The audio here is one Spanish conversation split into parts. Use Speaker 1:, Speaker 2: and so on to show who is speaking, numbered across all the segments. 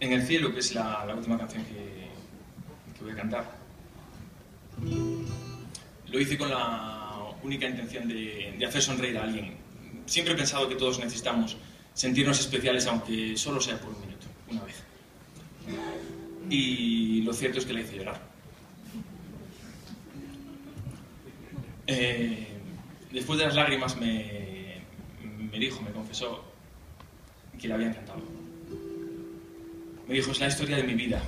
Speaker 1: En el cielo, que es la última canción que voy a cantar. Lo hice con la única intención de hacer sonreír a alguien. Siempre he pensado que todos necesitamos sentirnos especiales, aunque solo sea por un minuto, una vez. Y lo cierto es que la hice llorar. Después de las lágrimas me dijo, me confesó que le había encantado. Me dijo, es la historia de mi vida.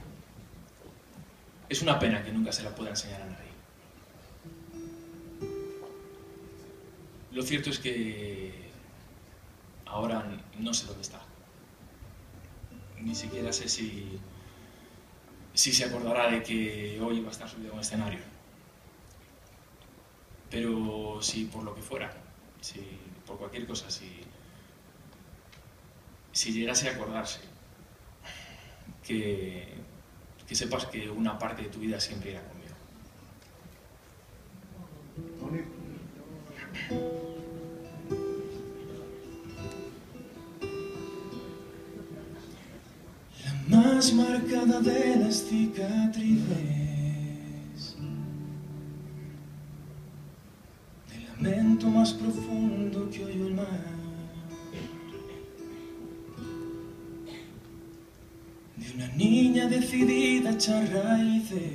Speaker 1: Es una pena que nunca se la pueda enseñar a nadie. Lo cierto es que ahora no sé dónde está. Ni siquiera sé si se acordará de que hoy iba a estar subido a un escenario. Pero si por lo que fuera, si por cualquier cosa, si llegase a acordarse, que sepas que una parte de tu vida siempre irá conmigo. La más marcada de las cicatrices, del lamento más profundo que oyó el mar, de una niña decidida a echar raíces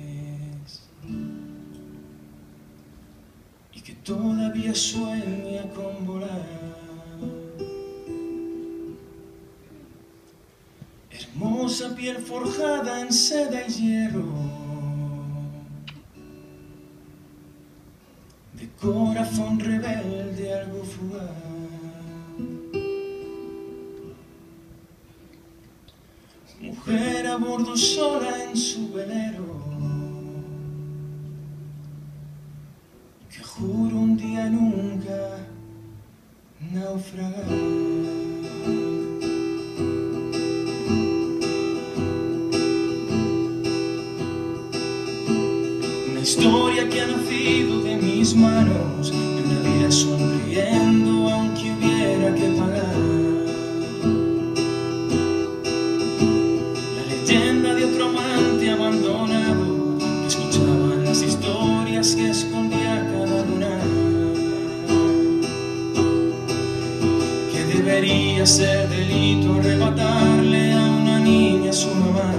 Speaker 1: y que todavía sueña con volar. Hermosa piel forjada en seda y hierro, de corazón rebelde algo fugaz. Mujer a bordo sola en su velero, que juro un día nunca naufragar. Una historia que ha nacido de mis manos, de una vida sonriendo aunque hubiera que pagar. De otro amante abandonado, que escuchaba las historias que escondía cada luna, que debería ser delito arrebatarle a una niña a su mamá,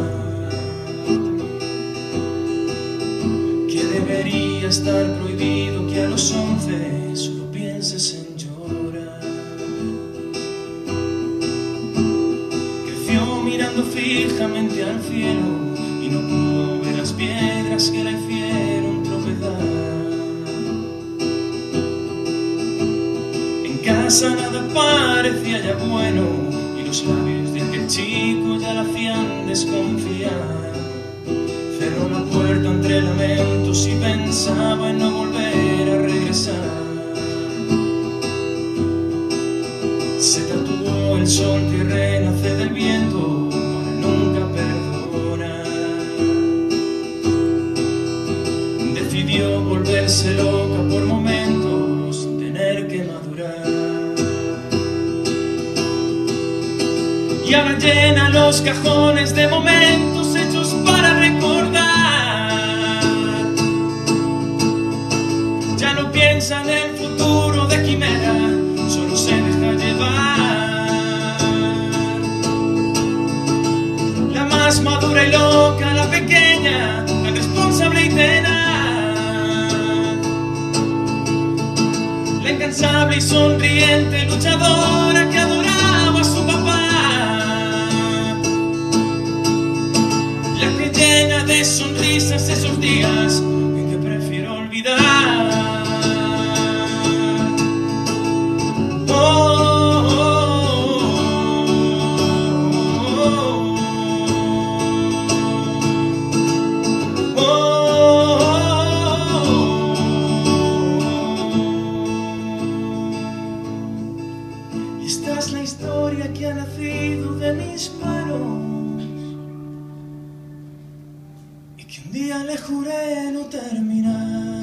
Speaker 1: que debería estar prohibido que a los 11 solo pienses en llorar. Mirando fijamente al cielo y no pudo ver las piedras que la hicieron tropezar. En casa nada parecía ya bueno y los labios de aquel chico ya la hacían desconfiar. Cerró la puerta entre lamentos y pensaba en no volver a regresar. Se tatuó el sol que renace del viento para nunca perdonar. Decidió volverse loca por momentos sin tener que madurar. Y ahora llena los cajones de momentos hechos para recordar. Ya no piensa en el futuro de quimera, solo se deja llevar. La más madura y loca, la pequeña, la responsable y tenaz, la incansable y sonriente luchadora que adoraba a su papá, la que llena de sonrisas esos días en que prefiero olvidar. Esta es la historia que ha nacido de mis manos y que un día le juré no terminar.